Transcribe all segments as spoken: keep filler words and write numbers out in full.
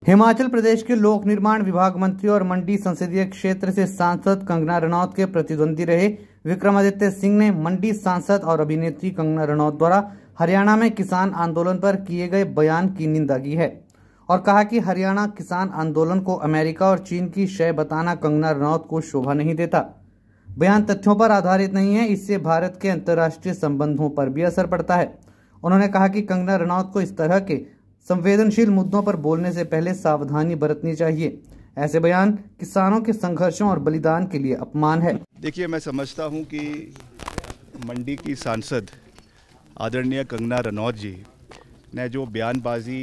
हिमाचल प्रदेश के लोक निर्माण विभाग मंत्री और मंडी संसदीय क्षेत्र से सांसद कंगना रनौत के प्रतिद्वंदी रहे विक्रमादित्य सिंह ने मंडी सांसद और अभिनेत्री कंगना रनौत द्वारा हरियाणा में किसान आंदोलन पर किए गए बयान की निंदा की है और कहा कि हरियाणा किसान आंदोलन को अमेरिका और चीन की शय बताना कंगना रनौत को शोभा नहीं देता। बयान तथ्यों पर आधारित नहीं है, इससे भारत के अंतर्राष्ट्रीय संबंधों पर भी असर पड़ता है। उन्होंने कहा कि कंगना रनौत को इस तरह के संवेदनशील मुद्दों पर बोलने से पहले सावधानी बरतनी चाहिए। ऐसे बयान किसानों के संघर्षों और बलिदान के लिए अपमान है। देखिए, मैं समझता हूं कि मंडी की सांसद आदरणीय कंगना रनौत जी ने जो बयानबाजी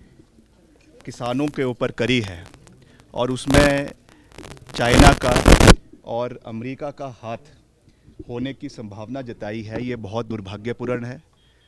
किसानों के ऊपर करी है और उसमें चाइना का और अमेरिका का हाथ होने की संभावना जताई है, ये बहुत दुर्भाग्यपूर्ण है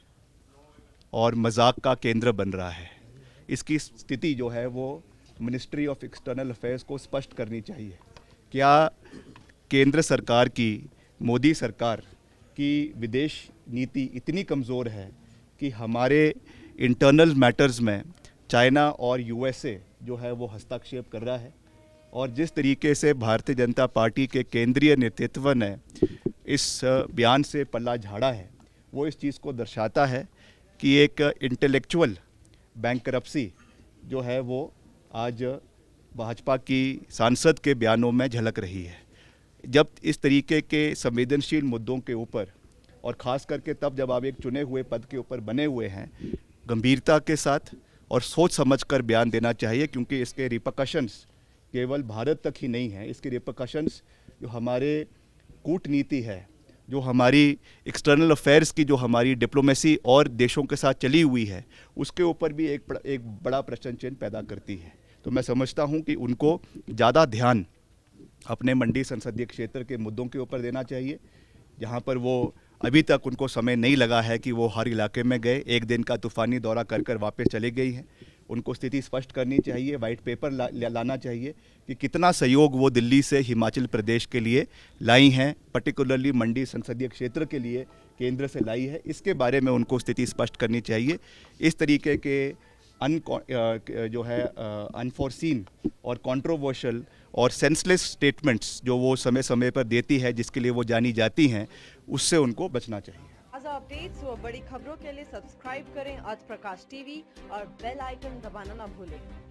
और मजाक का केंद्र बन रहा है। इसकी स्थिति जो है वो मिनिस्ट्री ऑफ एक्सटर्नल अफेयर्स को स्पष्ट करनी चाहिए। क्या केंद्र सरकार की, मोदी सरकार की विदेश नीति इतनी कमज़ोर है कि हमारे इंटरनल मैटर्स में चाइना और यूएसए जो है वो हस्तक्षेप कर रहा है? और जिस तरीके से भारतीय जनता पार्टी के केंद्रीय नेतृत्व ने इस बयान से पल्ला झाड़ा है, वो इस चीज़ को दर्शाता है कि एक इंटेलेक्चुअल बैंकरप्सी जो है वो आज भाजपा की सांसद के बयानों में झलक रही है। जब इस तरीके के संवेदनशील मुद्दों के ऊपर, और ख़ास करके तब जब आप एक चुने हुए पद के ऊपर बने हुए हैं, गंभीरता के साथ और सोच समझकर बयान देना चाहिए, क्योंकि इसके रिपरकशंस केवल भारत तक ही नहीं है। इसके रिपरकशंस जो हमारे कूटनीति है, जो हमारी एक्सटर्नल अफेयर्स की, जो हमारी डिप्लोमेसी और देशों के साथ चली हुई है, उसके ऊपर भी एक एक बड़ा प्रश्न चिन्ह पैदा करती है। तो मैं समझता हूं कि उनको ज़्यादा ध्यान अपने मंडी संसदीय क्षेत्र के मुद्दों के ऊपर देना चाहिए, जहां पर वो अभी तक उनको समय नहीं लगा है कि वो हर इलाके में गए, एक दिन का तूफ़ानी दौरा कर कर वापस चले गई हैं। उनको स्थिति स्पष्ट करनी चाहिए, वाइट पेपर ला, लाना चाहिए कि कितना सहयोग वो दिल्ली से हिमाचल प्रदेश के लिए लाई हैं, पर्टिकुलरली मंडी संसदीय क्षेत्र के लिए केंद्र से लाई है। इसके बारे में उनको स्थिति स्पष्ट करनी चाहिए। इस तरीके के अन जो है अनफोर्सीन और कंट्रोवर्शियल और सेंसलेस स्टेटमेंट्स जो वो समय समय पर देती है, जिसके लिए वो जानी जाती हैं, उससे उनको बचना चाहिए। ताज़ा अपडेट्स व बड़ी खबरों के लिए सब्सक्राइब करें आज प्रकाश टीवी और बेल आइकन दबाना ना भूलें।